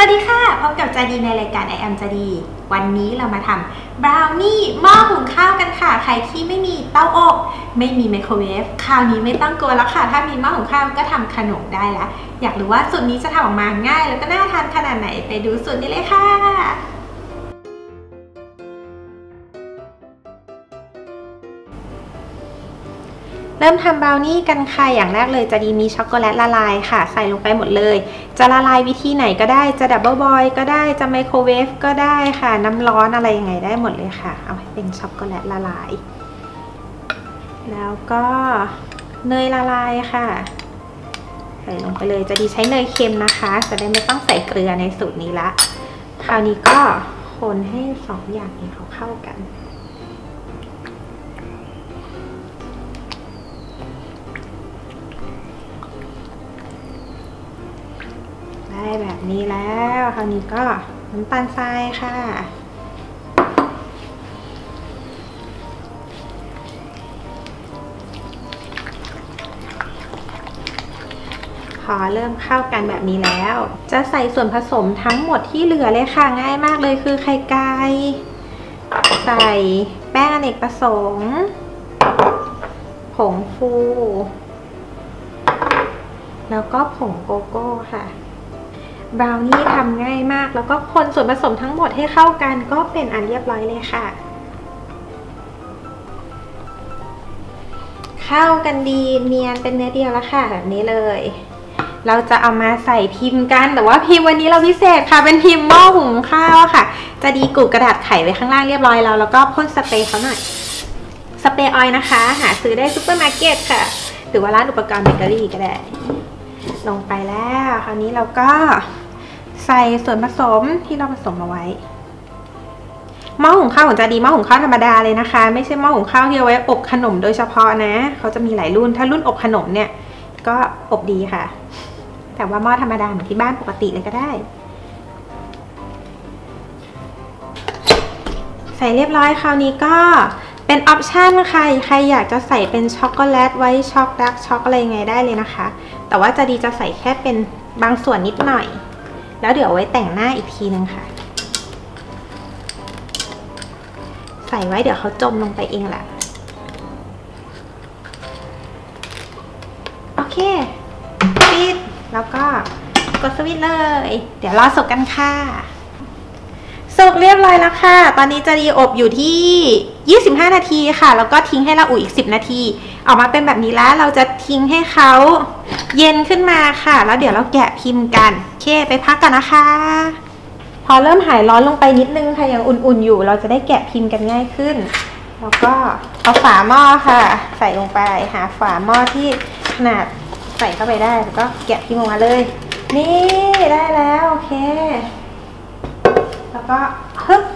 ดีค่ะพบกับจาดีในรายการ I am จาดีวันนี้เรามาทำบราวนี่หม้อหุงข้าวกันค่ะใครที่ไม่มีเตาอบไม่มีไมโครเวฟคราวนี้ไม่ต้องกลัวแล้วค่ะถ้ามีหม้อหุงข้าวก็ทำขนมได้แล้วอยากรู้ว่าสูตรนี้จะทำออกมาง่ายแล้วก็น่าทานขนาดไหนไปดูสูตรนี้เลยค่ะเริ่มทำบราวนี่กันค่ะอย่างแรกเลยจะดีมีช็อกโกแลตละลายค่ะใส่ลงไปหมดเลยจะละลายวิธีไหนก็ได้จะดับเบิลบอยก็ได้จะไมโครเวฟก็ได้ค่ะน้ำร้อนอะไรยังไงได้หมดเลยค่ะเอาให้เป็นช็อกโกแลตละลายแล้วก็เนยละลายค่ะใส่ลงไปเลยจะดีใช้เนยเค็มนะคะจะได้ไม่ต้องใส่เกลือในสูตรนี้ละคราวนี้ก็คนให้สองอย่างนี้เขาเข้ากันได้แบบนี้แล้วคราวนี้ก็น้ำตาลทรายค่ะพอเริ่มเข้ากันแบบนี้แล้วจะใส่ส่วนผสมทั้งหมดที่เหลือเลยค่ะง่ายมากเลยคือไข่ไก่ใส่แป้งอเนกประสงค์ผงฟูแล้วก็ผงโกโก้ค่ะบราวนี่ทำง่ายมากแล้วก็คนส่วนผสมทั้งหมดให้เข้ากันก็เป็นอันเรียบร้อยเลยค่ะเข้ากันดีเนียนเป็นเนื้อเดียวแล้วค่ะแบบนี้เลยเราจะเอามาใส่พิมพ์กันแต่ว่าพิมพ์วันนี้เราพิเศษค่ะเป็นพิมพ์หม้อหุงข้าวค่ะจะดีกุกระดาษไขไว้ข้างล่างเรียบร้อยแล้วก็พ่นสเปรย์เขาหน่อยสเปรย์ออยล์นะคะหาซื้อได้ซุปเปอร์มาร์เก็ตค่ะหรือว่าร้านอุปกรณ์เบเกอรี่ก็ได้ลงไปแล้วคราวนี้เราก็ใส่ส่วนผสมที่เราผสมเอาไว้หม้อหุงข้าวของจาดีหม้อหุงข้าวธรรมดาเลยนะคะไม่ใช่หม้อหุงข้าวที่เอาไว้อบขนมโดยเฉพาะนะเขาจะมีหลายรุ่นถ้ารุ่นอบขนมเนี่ยก็อบดีค่ะแต่ว่าหม้อธรรมดาเหมือนที่บ้านปกติเลยก็ได้ใส่เรียบร้อยคราวนี้ก็เป็นออปชั่นค่ะใครอยากจะใส่เป็นช็อกโกแลตไว้ช็อกดาร์กช็อกอะไรไงได้เลยนะคะแต่ว่าจะดีจะใส่แค่เป็นบางส่วนนิดหน่อยแล้วเดี๋ยวเอาไว้แต่งหน้าอีกทีนึงค่ะใส่ไว้เดี๋ยวเขาจมลงไปเองแหละโอเคปิดแล้วก็กดสวิตช์เลยเดี๋ยวรอสุกกันค่ะสุกเรียบร้อยแล้วค่ะตอนนี้จะดีอบอยู่ที่25นาทีค่ะแล้วก็ทิ้งให้เราอุ่นอีก10นาทีออกมาเป็นแบบนี้แล้วเราจะทิ้งให้เขาเย็นขึ้นมาค่ะแล้วเดี๋ยวเราแกะพิมพ์กันโอเคไปพักกันนะคะพอเริ่มหายร้อนลงไปนิดนึงค่ะยังอุ่นๆอยู่เราจะได้แกะพิมพ์กันง่ายขึ้นแล้วก็เอาฝาหม้อค่ะใส่ลงไปหาฝาหม้อที่ขนาดใส่เข้าไปได้แล้วก็แกะพิมพ์ออกมาเลยนี่ได้แล้วโอเคแล้วก็ฮึบ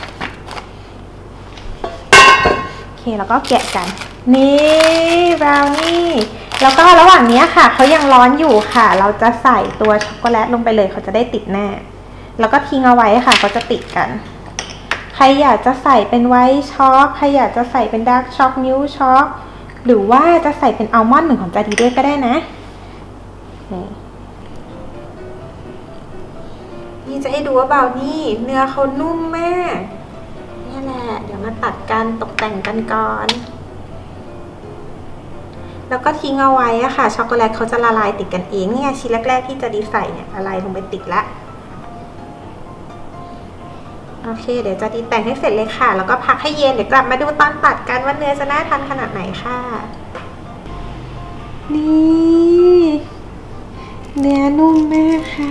โอเคแล้วก็แกะกันนี่บราวนี่แล้วก็ระหว่างนี้ค่ะเขายังร้อนอยู่ค่ะเราจะใส่ตัวช็อกโกแลตลงไปเลยเขาจะได้ติดแน่แล้วก็ทิ้งเอาไว้ค่ะเขาจะติดกันใครอยากจะใส่เป็นไวท์ช็อกใครอยากจะใส่เป็นดาร์กช็อกมิลค์ช็อกหรือว่าจะใส่เป็นอัลมอนด์เหมือนของจาดีด้วยก็ได้นะนี่จะให้ดูว่าบราวนี่เนื้อเขานุ่มมากนี่แหละเดี๋ยวมาตัดกันตกแต่งกันก่อนแล้วก็ทิ้งเอาไว้อะค่ะช็อกโกแลตเขาจะละลายติดกันเองนี่ไงชิ้นแรกๆที่จะดีใส่เนี่ยละลายลงไปติดละโอเคเดี๋ยวจะดีแต่งให้เสร็จเลยค่ะแล้วก็พักให้เย็นเดี๋ยวกลับมาดูตอนตัดกันว่าเนื้อจะน่าทานขนาดไหนค่ะนี่เนื้อนุ่มมากค่ะ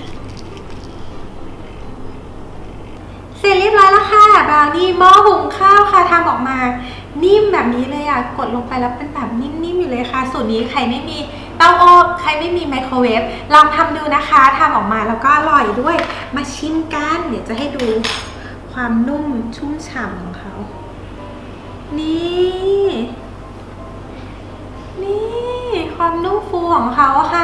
เสร็จเรียบร้อยแล้วค่ะบราวนี่หม้อหุงข้าวค่ะทำออกมานิ่มแบบนี้เลยอ่ะกดลงไปแล้วเป็นแบบนิ่มๆอยู่เลยค่ะสูตรนี้ใครไม่มีเตาอบใครไม่มีไมโครเวฟลองทำดูนะคะทำออกมาแล้วก็อร่อยด้วยมาชิมกันเดี๋ยวจะให้ดูความนุ่มชุ่มฉ่ำของเขานี่ความนุ่มฟูของเขาค่ะ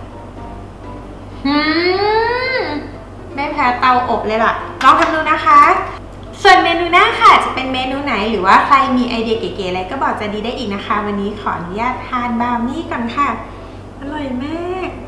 ไม่แพ้เตาอบเลยล่ะลองทำดูนะคะส่วนเมนูหน้าค่ะจะเป็นเมนูไหนหรือว่าใครมีไอเดียเก๋ๆอะไรก็บอกจะดีได้อีกนะคะวันนี้ขออนุญาตทานบราวนี่ก่อนค่ะอร่อยมาก